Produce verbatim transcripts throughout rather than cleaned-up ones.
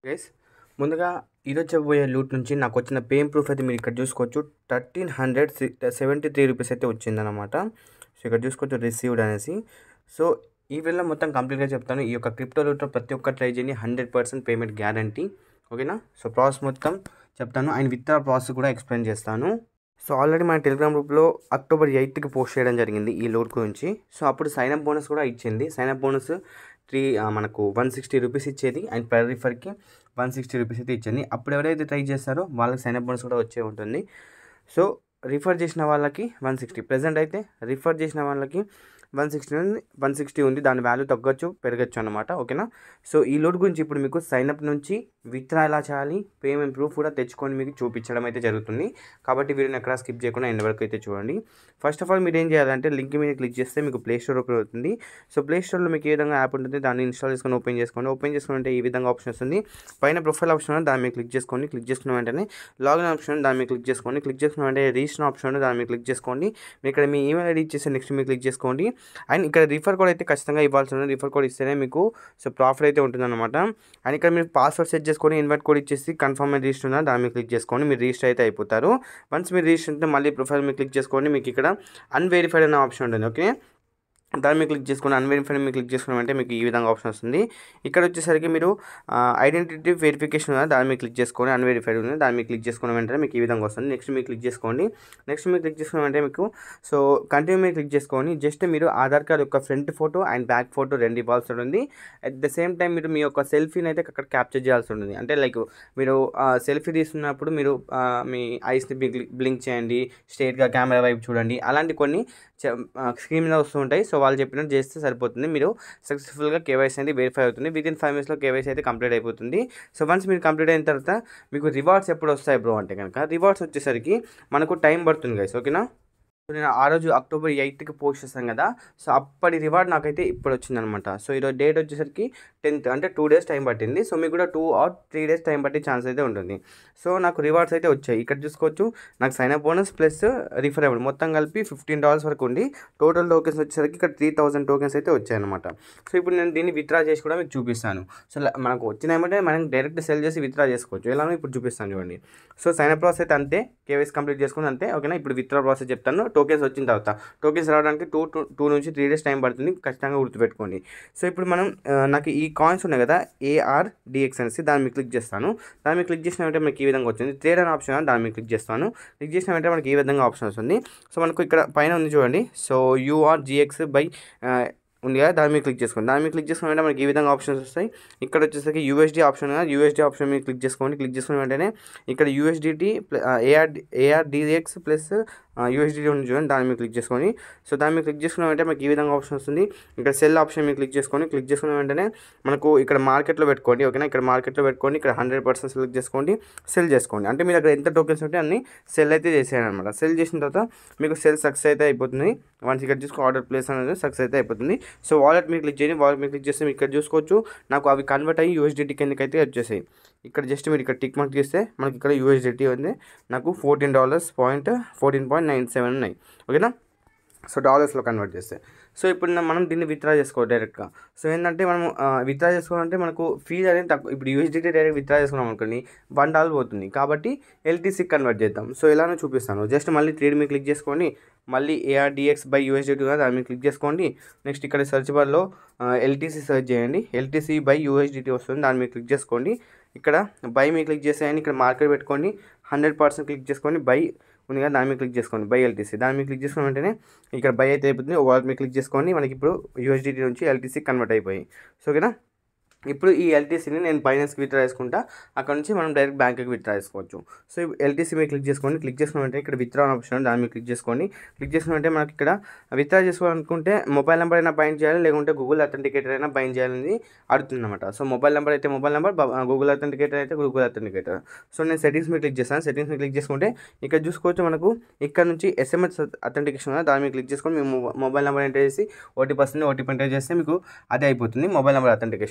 Guys ముందుగా ఈరోజు చెప్పబోయే లూట్ నుంచి నాకు వచ్చిన పేమ్ ప్రూఫ్ అయితే మీరు ఇక్కడ చూసుకోవచ్చు. Thirteen hundred seventy three rupees అయితే వచ్చిందనమాట. సో ఇక్కడ చూసుకోవచ్చు రిసీవ్డ్ అనేసి. సో ఈ వీడియోలో మొత్తం కంప్లీట్గా చెప్తాను. ఈ యొక్క క్రిప్టో లూట్లో ప్రతి ఒక్క ట్రై చేయండి, హండ్రెడ్ పర్సెంట్ పేమెంట్ గ్యారంటీ. ఓకేనా? సో ప్రాసెస్ మొత్తం చెప్తాను అండ్ విత్డ్రా ప్రాసెస్ కూడా ఎక్స్ప్లెయిన్ చేస్తాను. సో ఆల్రెడీ మన టెలిగ్రామ్ గ్రూప్లో అక్టోబర్ ఎయిత్కి పోస్ట్ చేయడం జరిగింది ఈ లోడ్ గురించి. సో అప్పుడు సైన్అప్ బోనస్ కూడా ఇచ్చింది. సైన్అప్ బోనస్ త్రీ మనకు వన్ సిక్స్టీ రూపీస్ ఇచ్చేది అండ్ పర్ రిఫర్కి వన్ సిక్స్టీ రూపీస్ అయితే ఇచ్చింది. అప్పుడు ఎవరైతే ట్రై చేస్తారో వాళ్ళకి సైన్అప్ బోనస్ కూడా వచ్చే ఉంటుంది. సో రిఫర్ చేసిన వాళ్ళకి వన్ సిక్స్టీ ప్రజెంట్ అయితే రిఫర్ చేసిన వాళ్ళకి వన్ సిక్స్టీ ఉంది వన్ సిక్స్టీ ఉంది దాని వాల్యూ తగ్గొచ్చు పెరగచ్చు అనమాట. ఓకేనా? సో ఈ లోడ్ గురించి ఇప్పుడు మీకు సైన్అప్ నుంచి విత్డ్రా ఎలా చేయాలి, పేమెంట్ ప్రూఫ్ కూడా తెచ్చుకొని మీకు చూపించడం అయితే జరుగుతుంది. కాబట్టి వీడియోని ఎక్కడ స్కిప్ చేయకుండా ఎండ్ వరకు అయితే చూడండి. ఫస్ట్ ఆఫ్ ఆల్ మీరు ఏం చేయాలంటే లింక్ మీద క్లిక్ చేస్తే మీకు ప్లే స్టోర్ ఓపెన్ అవుతుంది. సో ప్లే స్టోర్లో మీకు ఏ విధంగా యాప్ ఉంటుంది దాన్ని ఇన్స్టాల్ చేసుకొని ఓపెన్ చేసుకోండి. ఓపెన్ చేసుకుంటే ఈ విధంగా ఆప్షన్ వస్తుంది. పైన ప్రొఫైల్ ఆప్షన్ దాని మీద క్లిక్ చేసుకోండి. క్లిక్ చేసుకున్న వెంటనే లాగిన్ ఆప్షన్ దాని మీద క్లిక్ చేసుకోండి. క్లిక్ చేసుకున్న వెంటనే రిజిస్టర్ ఆప్షన్ దాని మీద క్లిక్ చేసుకోండి. మీరు ఇక్కడ మీ ఈమెయిల్ ఐడి ఇచ్చేసి నెక్స్ట్ మీరు క్లిక్ చేసుకోండి. అండ్ ఇక్కడ రిఫర్ కోడ్ అయితే ఖచ్చితంగా ఇవ్వాల్సి ఉంటుంది. రిఫర్ కోడ్ ఇస్తేనే మీకు సో ప్రాఫిట్ అయితే ఉంటుందన్నమాట. అండ్ ఇక్కడ మీరు పాస్వర్డ్ సెట్ చేసుకొని ఇన్వైట్ కోడ్ ఇచ్చేసి కన్ఫర్మ్ మీద రిజిస్టర్ ఉందా దాని మీద క్లిక్ చేసుకోండి. మీరు రిజిస్టర్ అయితే అయిపోతారు. వన్స్ మీరు రిజిస్టర్ అయితే మళ్ళీ ప్రొఫైల్ మీద క్లిక్ చేసుకోండి. మీకు ఇక్కడ అన్వెరిఫైడ్ అనే ఆప్షన్ ఉంటుంది. ఓకే, దాని మీద క్లిక్ చేసుకుని అన్వెరిఫైడ్ మీద క్లిక్ చేసుకున్నామంటే మీకు ఈ విధంగా ఆప్షన్ వస్తుంది. ఇక్కడ వచ్చేసరికి మీరు ఐడెంటిటీ వెరిఫికేషన్ ఉందా దాని మీద క్లిక్ చేసుకొని అన్వెరిఫైడ్ ఉంది దాని మీద క్లిక్ చేసుకున్న వెంటనే మీకు ఈ విధంగా వస్తుంది. నెక్స్ట్ మీరు క్లిక్ చేసుకోండి. నెక్స్ట్ మీరు క్లిక్ చేసుకున్న వెంటనే మీకు సో కంటిన్యూ మీద క్లిక్ చేసుకొని జస్ట్ మీరు ఆధార్ కార్డ్ యొక్క front photo and back photo రెండు ఇవ్వాల్సి ఉంటుంది. అట్ ద సేమ్ టైం మీరు మీ యొక్క సెల్ఫీని అయితే అక్కడ క్యాప్చర్ చేయాల్సి ఉంటుంది. అంటే లైక్ మీరు సెల్ఫీ తీసుకున్నప్పుడు మీరు మీ ఐస్ని బ్లింక్ చేయండి, స్ట్రేట్గా కెమెరా వైపు చూడండి, అలాంటి కొన్ని స్క్రీన్ మీద వస్తూ ఉంటాయి. సో వాళ్ళు చెప్పినట్టు చేస్తే సరిపోతుంది. మీరు సక్సెస్ఫుల్గా కేవైసీ అనేది వెరిఫై అవుతుంది. విత్ ఇన్ ఫైవ్ మినిట్స్లో కేవైసీ అయితే కంప్లీట్ అయిపోతుంది. సో వన్స్ మీరు కంప్లీట్ అయిన తర్వాత మీకు రివార్డ్స్ ఎప్పుడు వస్తాయి బ్రో అంటే కనుక రివార్డ్స్ వచ్చేసరికి మనకు టైం పడుతుంది గైస్. ఓకేనా? సో నేను ఆ రోజు అక్టోబర్ ఎయిత్కి పోస్ట్ చేస్తాను కదా, సో అప్పటి రివార్డ్ నాకైతే ఇప్పుడు వచ్చిందనమాట. సో ఈరోజు డేట్ వచ్చేసరికి టెన్త్ అంటే టూ డేస్ టైం పట్టింది. సో మీకు కూడా two or three days time పట్టే ఛాన్స్ అయితే ఉంటుంది. సో నాకు రివార్డ్స్ అయితే వచ్చాయి. ఇక్కడ చూసుకోవచ్చు నాకు sign up bonus plus refer అవ్వండి మొత్తం కలిపి ఫిఫ్టీన్ డాలర్స్ వరకు ఉంది. టోటల్ టోకెన్స్ వచ్చేసరికి ఇక్కడ త్రీ థౌసండ్ టోకెన్స్ అయితే వచ్చాయన్నమాట. సో ఇప్పుడు నేను దీన్ని విత్డ్రా చేసి కూడా మీకు చూపిస్తాను. సో మనకు వచ్చినాయంటే మనం డైరెక్ట్ సెల్ చేసి విత్డ్రా చేసుకోవచ్చు. ఎలానో ఇప్పుడు చూపిస్తాను చూడండి. సో సైన్ అప్ ప్రాసెస్ అయితే అంతే, కేవైసీ కంప్లీట్ చేసుకుని అంతే. ఓకేనా? ఇప్పుడు విత్డ్రా ప్రాసెస్ చెప్తాను. టోకెన్స్ వచ్చిన తర్వాత టోకెన్స్ రావడానికి టూ టూ నుంచి త్రీ డేస్ టైం పడుతుంది. ఖచ్చితంగా గుర్తుపెట్టుకోండి. సో ఇప్పుడు మనం నాకు ఈ కాయిన్స్ ఉన్నాయి కదా ఏఆర్డిఎక్స్ అనేసి దాని మీద క్లిక్ చేస్తాను. దాని మీద క్లిక్ చేసిన వెంటనే మనకి ఈ విధంగా వచ్చింది. ట్రేడ్ అనే ఆప్షన్ దాని మీద క్లిక్ చేస్తాను. క్లిక్ చేసిన వెంటనే మనకి ఈ విధంగా ఆప్షన్ వస్తుంది. సో మనకు ఇక్కడ పైన ఉంది చూడండి. సో యూఆర్జిఎక్స్ బై ఉంది కదా దాని మీద క్లిక్ చేసుకోండి. దాని మీద క్లిక్ చేసుకున్న వెంటనే మనకి ఈ విధంగా ఆప్షన్స్ వస్తాయి. ఇక్కడ వచ్చేసరికి యూఎస్డి ఆప్షన్ కదా, యూఎస్డి ఆప్షన్ మీద క్లిక్ చేసుకోండి. క్లిక్ చేసుకున్న వెంటనే ఇక్కడ USDT AR ARDX plus USDT ఉంది చూడండి దాని మీద క్లిక్ చేసుకోండి. సో దాని మీద క్లిక్ చేసుకున్న వెంటనే మనకి ఈ విధంగా ఆప్షన్ వస్తుంది. ఇక్కడ సెల్ ఆప్షన్ మీద క్లిక్ చేసుకోండి. క్లిక్ చేసుకున్న వెంటనే మనకు ఇక్కడ మార్కెట్లో పెట్టుకోండి. ఓకేనా? ఇక్కడ మార్కెట్లో పెట్టుకోండి. ఇక్కడ హండ్రెడ్ పర్సెంట్ సెలెక్ట్ చేసుకోండి. సెల్ చేసుకోండి. అంటే మీరు అక్కడ ఎంత టోకెన్స్ ఉంటే అన్ని సెల్ అయితే చేసేయండి అనమాట. సెల్ చేసిన తర్వాత మీకు సెల్ సక్సెస్ అయితే అయిపోతుంది. వన్స్ ఇక్కడ చూసుకో ఆర్డర్ ప్లేస్ అనేది సక్సెస్ అయితే అయిపోతుంది. సో వాలెట్ మీద క్లిక్ చేయండి. వాలెట్ మీద క్లిక్ చేస్తే మీరు ఇక్కడ చూసుకోవచ్చు నాకు అవి కన్వర్ట్ అయ్యి యూఎస్డిటీ కిందకైతే వచ్చేసాయి. ఇక్కడ జస్ట్ మీరు ఇక్కడ టిక్ మార్క్ చేస్తే మనకి ఇక్కడ యూఎస్డిటీ ఉంది. నాకు fourteen dollars point fourteen point nine seven ఉన్నాయి. ఓకేనా? సో డాలర్స్లో కన్వర్ట్ చేస్తే సో ఇప్పుడు మనం దీన్ని విత్డ్రా చేసుకోవాలి డైరెక్ట్గా. సో ఏంటంటే మనం విత్డ్రా చేసుకోవాలంటే మనకు ఫీజ్ అనేది తక్కువ. ఇప్పుడు యూఎస్డిటీ డైరెక్ట్ విత్డ్రా చేసుకున్నాం అనుకోండి వన్ డాలర్ పోతుంది. కాబట్టి ఎల్టీసీకి కన్వర్ట్ చేద్దాం. సో ఇలానే చూపిస్తాను. జస్ట్ మళ్ళీ ట్రేడ్ మీద క్లిక్ చేసుకోండి. మళ్ళీ ఏఆర్డిఎక్స్ బై యూఎస్డిటీ కదా దాని మీద క్లిక్ చేసుకోండి. నెక్స్ట్ ఇక్కడ సెర్చ్ బార్లో ఎల్టీసీ సెర్చ్ చేయండి. ఎల్టీసీ బై యూఎస్డిటీ వస్తుంది. దాని మీద క్లిక్ చేసుకోండి. ఇక్కడ బై మీద క్లిక్ చేసేయండి. ఇక్కడ మార్కెట్ పెట్టుకోండి. హండ్రెడ్ పర్సెంట్ క్లిక్ చేసుకొని బై ఉంది కదా దాని మీద క్లిక్ చేసుకోండి. బై ఎల్టీసీ దాని మీద క్లిక్ చేసుకున్న వెంటనే ఇక్కడ బై అయితే అయిపోతుంది. వాలెట్ మీద క్లిక్ చేసుకోండి. మనకి ఇప్పుడు యూఎస్డిటీ నుంచి ఎల్టీసీ కన్వర్ట్ అయిపోయి. సో ఓకేనా? ఇప్పుడు ఈ ఎల్టీసీని నేను బైనాన్స్కి విత్డ్రా చేసుకుంటా. అక్కడ నుంచి మనం డైరెక్ట్ బ్యాంక్కి విత్డ్రా చేసుకోవచ్చు. సో ఎల్టీసీ మీద క్లిక్ చేసుకోండి. క్లిక్ చేసుకున్న వెంటనే ఇక్కడ విత్డ్రా ఆప్షన్ దాని మీద క్లిక్ చేసుకోండి. క్లిక్ చేసుకున్న వెంటనే మనకి ఇక్కడ విత్డ్రా చేసుకోవాలనుకుంటే మొబైల్ నెంబర్ అయినా బైండ్ చేయాలి, లేకుంటే గూగుల్ అథెంటికేటర్ అయినా బైండ్ చేయాలని అడుగుతుంది అనమాట. సో మొబైల్ నెంబర్ అయితే మొబైల్ నెంబర్, గూగుల్ అథెంటికేటర్ అయితే గూగుల్ అథెంటికేటర్. సో నేను సెట్టింగ్స్ మీద క్లిక్ చేస్తాను. సెట్టింగ్స్ మీద క్లిక్ చేసుకుంటే ఇక్కడ చూసుకోవచ్చు మనకు ఇక్కడ నుంచి ఎస్ఎంఎస్ అథెంటికేషన్ దాని మీద క్లిక్ చేసుకొని మేము మొబైల్ నెంబర్ ఎంటర్ చేసి ఓటీపీ వస్తుంది. ఓటీపీ ఎంటర్ చేస్తే మీకు అదే అయిపోతుంది mobile number authentication. If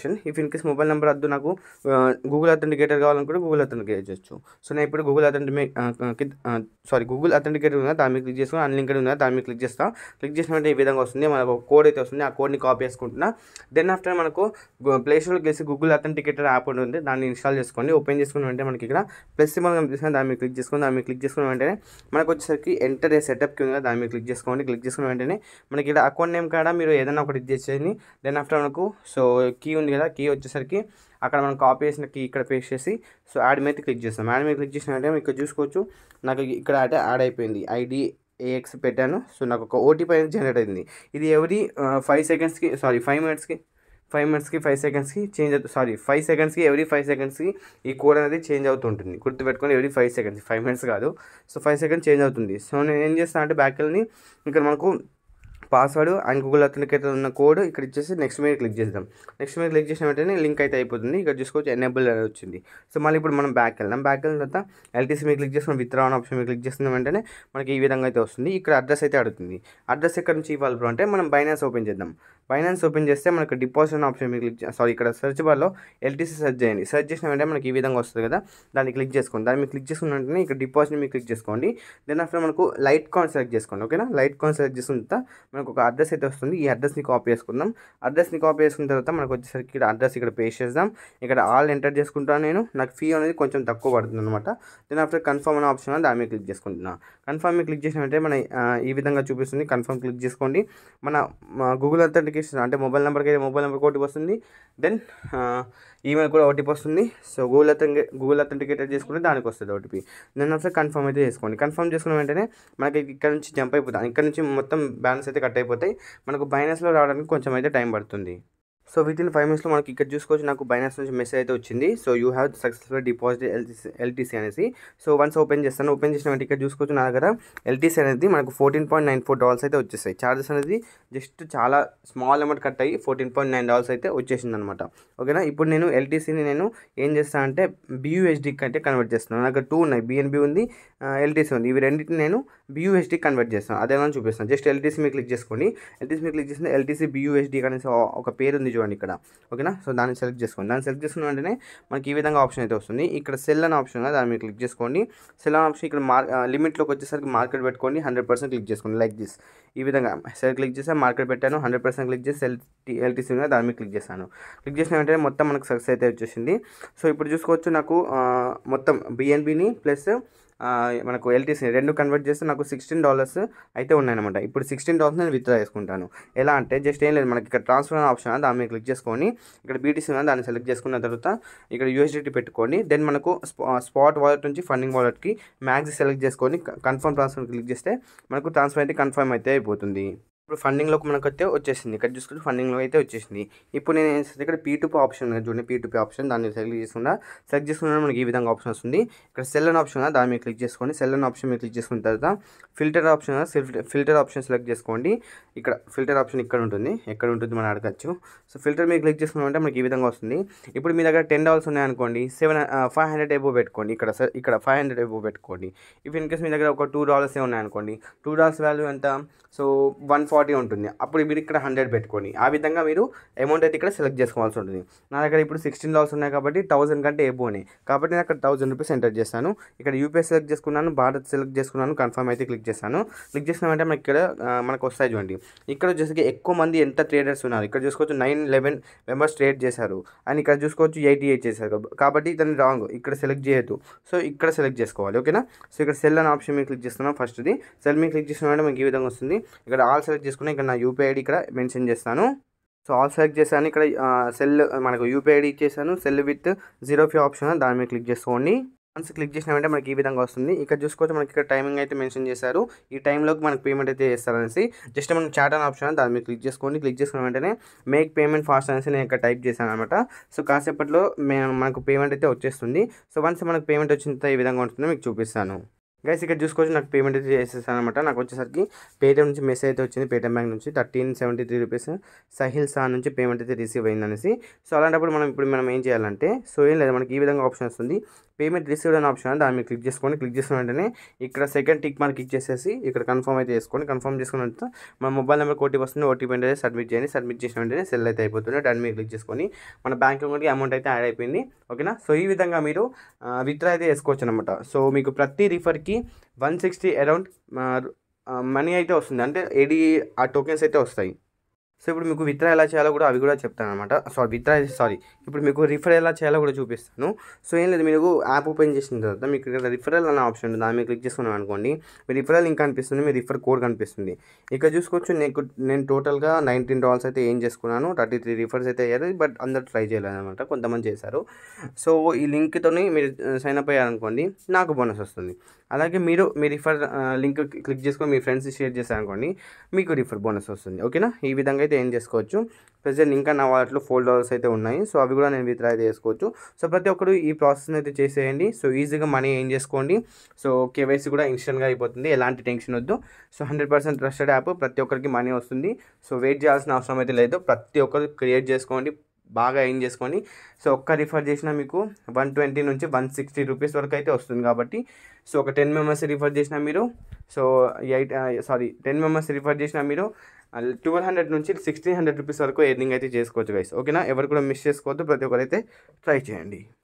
in case mobile number వద్దు నాకు గూగుల్ అథెంటికేటర్ కావాలనుకుంటే గూగుల్ అథెంటికేట్ చేయొచ్చు. సో నేను ఇప్పుడు గూగుల్ అథెంటిమే సారీ గూగుల్ అథెంటికేటర్ ఉందా దాని మీద క్లిక్ చేసుకుని అన్లింక్డ్ ఉందా దాని మీద క్లిక్ చేస్తాను. క్లిక్ చేసిన వెంటనే ఈ విధంగా వస్తుంది, మనకు ఒక కోడ్ అయితే వస్తుంది. ఆ కోడ్ని కాపీ చేసుకుంటున్నా. దెన్ ఆఫ్టర్ మనకు ప్లే స్టోర్కి వెళ్ళి గూగుల్ అథెంటికేటర్ యాప్ ఉంటుంది, దాన్ని ఇన్స్టాల్ చేసుకోండి. ఓపెన్ చేసుకున్న వెంటనే మనకి ఇక్కడ ప్లస్ సింబల్ కనిపిస్తుంది, దాని మీద క్లిక్ చేసుకుని దాని మీద క్లిక్ చేసుకున్న వెంటనే మనకు వచ్చేసరికి ఎంటర్ ఏ సెటప్కి ఉంది, దాని మీద క్లిక్ చేసుకోండి. క్లిక్ చేసుకున్న వెంటనే మనకి ఇక్కడ అకౌంట్ నేమ్ కాడ మీరు ఏదైనా ఒకటి ఇచ్చేసేయండి. దెన్ ఆఫ్టర్ మనకు సో కీ ఉంది కదా, కీ వచ్చేసరికి అక్కడ మనం కాపీ చేసిన కీ ఇక్కడ పేస్ట్ చేసి సో యాడ్ మీద క్లిక్ చేస్తాం. యాడ్ మీద క్లిక్ చేసిన వెంటనే ఇక్కడ చూసుకోవచ్చు నాకు ఇక్కడ అయితే యాడ్ అయిపోయింది. ఐడి ఏఎక్స్ పెట్టాను. సో నాకు ఒక ఓటీపీ అనేది జనరేట్ అయింది. ఇది ఎవరీ ఫైవ్ సెకండ్స్కి సారీ ఫైవ్ మినిట్స్కి ఫైవ్ మినిట్స్కి ఫైవ్ సెకండ్స్కి చేంజ్ అవుతుంది. సారీ ఫైవ్ సెకండ్స్కి ఎవ్రీ ఫైవ్ సెకండ్స్కి ఈ కోడ్ అనేది చేంజ్ అవుతుంటుంది. గుర్తుపెట్టుకొని every five seconds five minutes కాదు, సో ఫైవ్ సెకండ్స్ చేంజ్ అవుతుంది. సో నేను ఏం చేస్తాను అంటే బ్యాక్ వెళ్ళి ఇక్కడ మనకు పాస్వర్డ్ అండ్ గూగుల్ అథెంటికేటర్ ఉన్న కోడ్ ఇక్కడ ఇచ్చేసి నెక్స్ట్ మీద క్లిక్ చేద్దాం. నెక్స్ట్ మీద క్లిక్ చేసిన వెంటనే లింక్ అయితే అయిపోతుంది. ఇక్కడ చూసుకోవచ్చు ఎనేబుల్ అని వచ్చింది. సో మళ్ళీ ఇప్పుడు మనం బ్యాక్ వెళ్దాం. బ్యాక్ వెళ్ళిన తర్వాత ఎల్టీసీ మీద క్లిక్ చేసుకుని విత్డ్రా అనే ఆప్షన్ మీద క్లిక్ చేసిన వెంటనే మనకి ఈ విధంగా అయితే వస్తుంది. ఇక్కడ అడ్రస్ అయితే అడుగుతుంది. అడ్రస్ ఎక్కడ నుంచి ఇవ్వాలి బ్రో అంటే మనం బైనాన్స్ ఓపెన్ చేద్దాం. బైనాన్స్ ఓపెన్ చేస్తే మనకు డిపాజిట్ అనే ఆప్షన్ మీద క్లిక్ సారీ ఇక్కడ సెర్చ్ బార్లో ఎల్టీసీ సెర్చ్ చేయండి. సెర్చ్ చేసిన వెంటనే మనకి ఈ విధంగా వస్తుంది కదా, దాన్ని క్లిక్ చేసుకోండి. దాన్ని మీరు క్లిక్ చేసుకున్న వెంటనే ఇక్కడ డిపాజిట్ మీద క్లిక్ చేసుకోండి. దెన్ ఆఫ్టర్ మనకు లైట్ కాయిన్ సెలెక్ట్ చేసుకోండి. ఓకేనా, లైట్ కాయిన్ సెలెక్ట్ చేసుకున్న తర్వాత మనకు ఒక అడ్రస్ అయితే వస్తుంది. ఈ అడ్రస్ని కాపీ చేసుకుందాం. అడ్రస్ని కాపీ చేసుకున్న తర్వాత మనకు వచ్చేసరికి ఇక్కడ అడ్రస్ ఇక్కడ పేస్ట్ చేద్దాం. ఇక్కడ ఆల్ ఎంటర్ చేసుకుంటాను. నేను నాకు ఫీ అనేది కొంచెం తక్కువ పడుతుంది అనమాట. దెన్ ఆఫ్టర్ కన్ఫర్మ్ అనే ఆప్షన్ దాని మీద క్లిక్ చేసుకుంటున్నాను. కన్ఫర్మ్ మీద క్లిక్ చేసిన వెంటనే మన ఈ విధంగా చూపిస్తుంది. కన్ఫర్మ్ క్లిక్ చేసుకోండి. మన గూగుల్ అథెంటికేషన్ అంటే మొబైల్ నెంబర్కి అయితే మొబైల్ నెంబర్కి ఓటీపీ వస్తుంది. దెన్ ఈమెయిల్ కూడా ఓటీపీ వస్తుంది. సో గూగుల్ అథెంటి గూగుల్ అథెంటికేటర్ చేసుకుంటే దానికి వస్తుంది ఓటీపీ. దెన్ ఆఫ్టర్ కన్ఫర్మ్ అయితే చేసుకోండి. కన్ఫర్మ్ చేసుకున్న వెంటనే మనకి ఇక్కడ నుంచి జంప్ అయిపోతాం. ఇక్కడ నుంచి మొత్తం బ్యాలెన్స్ అయితే కట్ అయిపోతాయి. మనకు బైనాన్స్లో రావడానికి కొంచెం అయితే టైం పడుతుంది. సో విత్ ఇన్ ఫైవ్ మినిట్స్లో మనకి ఇక్కడ చూసుకోవచ్చు నాకు బైనాన్స్ నుంచి మెసేజ్ అయితే వచ్చింది. So you have successful deposit LTC LTC అనేసి. సో వన్స్ ఓపెన్ చేస్తాను. ఓపెన్ చేసిన వెంటనే ఇక్కడ చూసుకోవచ్చు నా దగ్గర ఎల్టీసీ అనేది మనకు fourteen point nine four dollars అయితే వచ్చేసాయి. చార్జెస్ అనేది జస్ట్ చాలా స్మాల్ అమౌంట్ కట్ అయ్యి ఫోర్టీన్ పాయింట్ నైన్ డాలర్స్ అయితే వచ్చేసింది అనమాట. ఓకేనా, ఇప్పుడు నేను ఎల్టీసీని నేను ఏం చేస్తాను అంటే బియూఎస్డీకి అయితే కన్వర్ట్ చేస్తున్నాను. నాకు టూ ఉన్నాయి, బిఎన్బి ఉంది, ఎల్టీసీ ఉంది. ఇవి రెండింటిని నేను బియూఎస్డీ కన్వర్ట్ చేస్తాను. అదేనా చూపిస్తాను. జస్ట్ ఎల్టీసీ మీద క్లిక్ చేసుకోండి. ఎల్టీసీ మీద క్లిక్ చేసిన ఎల్టీసీ బియూఎస్డీ అనేసి ఒక పేరు ఉంది చూడండి ఇక్కడ. ఓకేనా, సో దాన్ని సెలెక్ట్ చేసుకోండి. దాన్ని సెలెక్ట్ చేసుకున్న వెంటనే మనకి ఈ విధంగా ఆప్షన్ అయితే వస్తుంది. ఇక్కడ సెల్ అనే ఆప్షన్ ఉంది, దాని మీద క్లిక్ చేసుకోండి. సెల్ అనే ఆప్షన్ ఇక్కడ మార్ లిమిట్లోకి వచ్చేసరికి మార్కెట్ పెట్టుకోండి. హండ్రెడ్ పర్సెంట్ క్లిక్ చేసుకోండి లైక్ దిస్. ఈ విధంగా సెల్ క్లిక్ చేస్తే మార్కెట్ పెట్టాను. హండ్రెడ్ పర్సెంట్ క్లిక్ చేసి ఎల్టీ ఎల్టీసీ ఉంది, దాని మీద క్లిక్ చేస్తాను. క్లిక్ చేసిన వెంటనే మొత్తం మనకు సక్సెస్ అయితే వచ్చేసింది. సో ఇప్పుడు చూసుకోవచ్చు నాకు మొత్తం బిఎన్బిని ప్లస్ మనకు ఎల్టీసీ రెండు కన్వర్ట్ చేస్తే నాకు సిక్స్టీన్ డాలర్స్ అయితే ఉన్నాయన్నమాట. ఇప్పుడు సిక్స్టీన్ డాలర్స్ నేను విత్డ్రా చేసుకుంటాను. ఎలా అంటే జస్ట్ ఏం లేదు, మనకి ఇక్కడ ట్రాన్స్ఫర్ అనే ఆప్షన్ దాని మీద క్లిక్ చేసుకొని ఇక్కడ బీటీసీ ఉన్న దాన్ని సెలెక్ట్ చేసుకున్న తర్వాత ఇక్కడ యూఎస్డిటీ పెట్టుకోండి. దెన్ మనకు స్పాట్ వాలెట్ నుంచి ఫండింగ్ వాలెట్కి మ్యాక్స్ సెలెక్ట్ చేసుకొని కన్ఫర్మ్ ట్రాన్స్ఫర్ క్లిక్ చేస్తే మనకు ట్రాన్స్ఫర్ అయితే కన్ఫర్మ్ అయితే అయిపోతుంది. ఇప్పుడు ఫండింగ్లోకి మనకు అయితే వచ్చేసింది. ఇక్కడ చూసుకుంటే ఫండింగ్లో అయితే వచ్చేసింది. ఇప్పుడు నేను ఇక్కడ పీ టు పీ ఆప్షన్ చూడండి, పీ టు పీ ఆప్షన్ దాన్ని సెలెక్ట్ చేసుకున్నా. సెలెక్ట్ చేసుకున్న మనకి ఈ విధంగా ఆప్షన్ వస్తుంది. ఇక్కడ సెల్ అనే ఆప్షన్ దాని మీద క్లిక్ చేసుకోండి. సెల్ అనే ఆప్షన్ మీద క్లిక్ చేసుకున్న తర్వాత filter option filter option select చేసుకోండి. ఇక్కడ ఫిల్టర్ ఆప్షన్ ఇక్కడ ఉంటుంది, ఎక్కడ ఉంటుంది మనం అడగచ్చు. సో ఫిల్టర్ మీద క్లిక్ చేసుకున్నామంటే మనకి ఈ విధంగా వస్తుంది. ఇప్పుడు మీ దగ్గర టెన్ డాలర్స్ ఉన్నాయనుకోండి, సెవెన్ ఫైవ్ హండ్రెడ్ ఎబో పెట్టుకోండి. ఇక్కడ ఇక్కడ ఫైవ్ హండ్రెడ్ ఎబో పెట్టుకోండి. ఇఫ్ ఇన్ కేస్ మీ దగ్గర ఒక టూ డాలర్సే ఉన్నాయనుకోండి, టూ డాలర్స్ వాల్యూ ఎంత, సో వన్ ఫార్టీ ఉంటుంది. అప్పుడు మీరు ఇక్కడ హండ్రెడ్ పెట్టుకోండి. ఆ విధంగా మీరు అమౌంట్ అయితే ఇక్కడ సెలెక్ట్ చేసుకోవాల్సి ఉంటుంది. నా దగ్గర ఇప్పుడు సిక్స్టీన్ డాలర్స్ ఉన్నాయి కాబట్టి థౌసండ్ కంటే ఎబోనే కాబట్టి నేను అక్కడ థౌసండ్ రూపీస్ ఎంటర్ చేస్తాను. ఇక్కడ యూపీఐ సెలెక్ట్ చేసుకున్నాను, భారత్ సెలెక్ట్ చేసుకున్నాను, కన్ఫర్మ్ అయితే క్లిక్ చేస్తాను. క్లిక్ చేసిన వెంటనే మనకి ఇక్కడ మనకు వస్తాయి చూడండి. ఇక్కడ వచ్చేసరికి ఎక్కువ మంది ఎంత ట్రేడర్స్ ఉన్నారు ఇక్కడ చూసుకోవచ్చు. నైన్ లెవెన్ మెంబర్స్ ట్రేడ్ చేశారు అండ్ ఇక్కడ చూసుకోవచ్చు ఎయిటీ ఎయిట్ చేశారు కాబట్టి దాన్ని రాంగ్, ఇక్కడ సెలెక్ట్ చేయొద్దు. సో ఇక్కడ సెలెక్ట్ చేసుకోవాలి. ఓకేనా, సో ఇక్కడ సెల్ అనే ఆప్షన్ మీద క్లిక్ చేస్తున్నాం. ఫస్ట్ది సెల్ మీద క్లిక్ చేసిన వెంటనే మనకి ఈ విధంగా వస్తుంది. ఇక్కడ ఆల్ సెలెక్ట్ చేసుకుని ఇక్కడ నా యూపీఐ ఐడి ఇక్కడ మెన్షన్ చేస్తాను. సో ఆల్ సెలెక్ట్ చేశాను. ఇక్కడ సెల్ మనకు యూపీఐ ఐడి ఇచ్చేసాను. Sell with zero fee option దాని మీద క్లిక్ చేసుకోండి. వన్స్ క్లిక్ చేసిన వెంటనే మనకి ఈ విధంగా వస్తుంది. ఇక్కడ చూసుకోవచ్చు మనకి ఇక్కడ టైమింగ్ అయితే మెన్షన్ చేశారు. ఈ టైంలోకి మనకి పేమెంట్ అయితే చేస్తారనేసి జస్ట్ మనం చాట్ అనే ఆప్షన్ దాని మీద క్లిక్ చేసుకోండి. క్లిక్ చేసుకున్న వెంటనే మేక్ పేమెంట్ ఫాస్ట్ అనేసి నేను ఇక్కడ టైప్ చేశాను అనమాట. సో కాసేపట్లో మనకు పేమెంట్ అయితే వచ్చేస్తుంది. సో వన్స్ మనకు పేమెంట్ వచ్చిన ఈ విధంగా ఉంటుందో మీకు చూపిస్తాను. గైస్ ఇక్కడ చూసుకోవచ్చు నాకు పేమెంట్ అయితే చేసేసాను అనమాట. నాకు వచ్చేసరికి పేటిఎం నుంచి మెసేజ్ అయితే వచ్చింది, పేటిఎం బ్యాంక్ నుంచి thirteen seventy three rupees Sahil sir నుంచి పేమెంట్ అయితే రిసీవ్ అయింది అనేసి. సో అలాంటప్పుడు మనం ఇప్పుడు మనం ఏం చేయాలంటే, సో ఏం లేదు మనకి ఈ విధంగా ఆప్షన్ వస్తుంది, పేమెంట్ రిసీవ్డ్ అనే ఆప్షన్, దాన్ని మీరు క్లిక్ చేసుకోండి. క్లిక్ చేసిన వెంటనే ఇక్కడ సెకండ్ టిక్ మార్క్ క్లిక్ చేసేసి ఇక్కడ కన్ఫర్మ్ అయితే చేసుకోండి. కన్ఫర్మ్ చేసుకున్న వెంటనే మన మొబైల్ నెంబర్ ఓటీపీ వస్తుంది, ఓటీపీ అయితే సబ్మిట్ చేయండి. సబ్మిట్ చేసిన వెంటనే సెల్ అయితే అయిపోతుంది. దాన్ని మీరు క్లిక్ చేసుకొని మన బ్యాంక్ అకౌంట్కి అమౌంట్ అయితే యాడ్ అయిపోయింది. ఓకేనా. సో ఈ విధంగా మీరు విత్డ్రా అయితే చేసుకోవచ్చు అనమాట. సో మీకు ప్రతి రిఫర్కి వన్ సిక్స్టీ అరౌండ్ మనీ అయితే వస్తుంది, అంటే ఏడీ ఆ టోకెన్స్ అయితే వస్తాయి. సో ఇప్పుడు మీకు విత్డ్రా ఎలా చేయాలో కూడా అవి కూడా చెప్తాను అనమాట. సారీ విత్డ్రా సారీ ఇప్పుడు మీకు రిఫర్ ఎలా చేయాలో కూడా చూపిస్తాను. సో ఏం లేదు, మీరు యాప్ ఓపెన్ చేసిన తర్వాత మీకు ఇక్కడ రిఫరల్ అనే ఆప్షన్ ఉంది, దాన్ని మీరు క్లిక్ చేసుకున్నాం అనుకోండి, మీ రిఫరల్ లింక్ కనిపిస్తుంది, మీ రిఫర్ కోడ్ కనిపిస్తుంది. ఇక్కడ చూసుకోవచ్చు నీకు నేను టోటల్గా నైన్టీన్ డాలర్స్ అయితే ఏం చేసుకున్నాను, థర్టీ త్రీ రిఫర్స్ అయితే అయ్యారు, బట్ అందరు ట్రై చేయలేదు అనమాట, కొంతమంది చేశారు. సో ఈ లింక్తో మీరు సైన్ అప్ అయ్యారనుకోండి, నాకు బోనస్ వస్తుంది. అలాగే మీరు మీ రిఫర్ లింక్ క్లిక్ చేసుకొని మీ ఫ్రెండ్స్ షేర్ చేశారనుకోండి, మీకు రిఫర్ బోనస్ వస్తుంది. ఓకేనా. ఈ విధంగా అయితే ఏం చేసుకోవచ్చు. ప్రెజెంట్ ఇంకా నా వాటిలో ఫోర్ డాలర్స్ అయితే ఉన్నాయి, సో అవి కూడా నేను విత్డ్రా అయితే చేసుకోవచ్చు. సో ప్రతి ఒక్కరు ఈ ప్రాసెస్ని అయితే చేసేయండి. సో ఈజీగా మనీ ఏం చేసుకోండి. సో కేవైసీ కూడా ఇన్స్టెంట్గా అయిపోతుంది, ఎలాంటి టెన్షన్ వద్దు. So hundred percent trusted app, ప్రతి ఒక్కరికి మనీ వస్తుంది. సో వెయిట్ చేయాల్సిన అవసరం అయితే లేదు, ప్రతి ఒక్కరు క్రియేట్ చేసుకోండి, బాగా ఏం చేసుకోండి. సో ఒక్క రిఫర్ చేసినా మీకు వన్ ట్వంటీ నుంచి వన్ సిక్స్టీ రూపీస్ వరకు అయితే వస్తుంది. కాబట్టి సో ఒక టెన్ మెంబర్స్ రిఫర్ చేసినా మీరు, so eight sorry ten members refer చేసినా మీరు ట్వెల్వ్ హండ్రెడ్ నుంచి సిక్స్టీన్ హండ్రెడ్ రూపీస్ వరకు ఎర్నింగ్ అయితే చేసుకోవచ్చు గైస్. ఓకేనా. ఎవరు కూడా మిస్ చేసుకోవద్దు, ప్రతి ఒక్కరైతే ట్రై చేయండి.